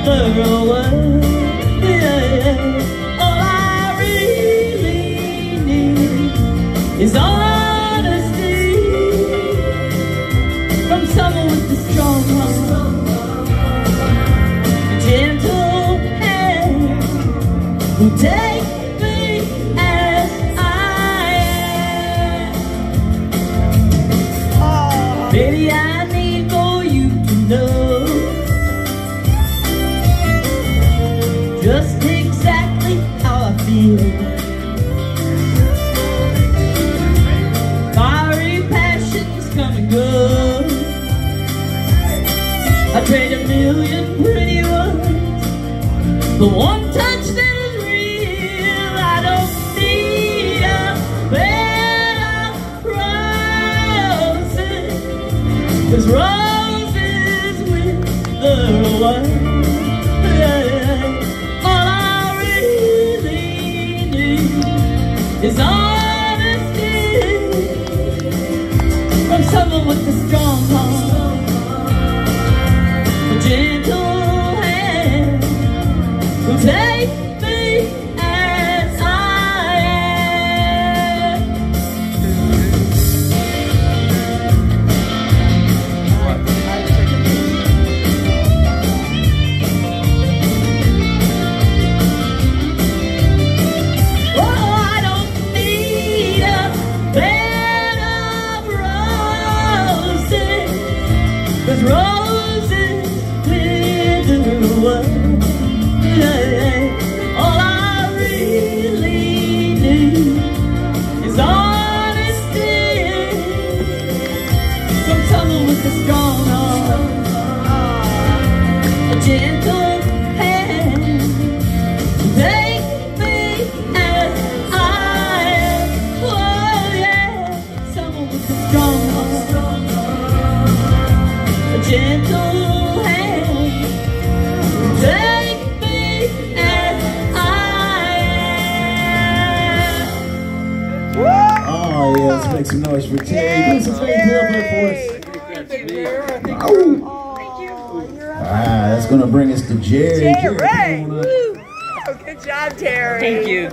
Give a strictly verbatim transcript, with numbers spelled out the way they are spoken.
world. Yeah. All I really need is honesty from someone with a strong heart, a gentle hand who takes me as I am. Baby, I need for you to know just exactly how I feel. Fiery passions come and go. I trade a million pretty words for one touch that is real. I don't need a bed of roses, 'cause roses with the one. Is honesty from someone with a strong heart, a gentle hand who takes me as I am. Cause roses wither away. All I really need is honesty from someone with a strong heart, a gentle hand to take me as I am. Oh yeah, someone with a strong heart, a gentle hand, take me as I am. Oh yeah, let's make some noise for Terri. Put some big hill there for us. Oh. Ah, that's gonna bring us to Jerry. Jerry! Woo! Oh, good job, Terri. Thank you.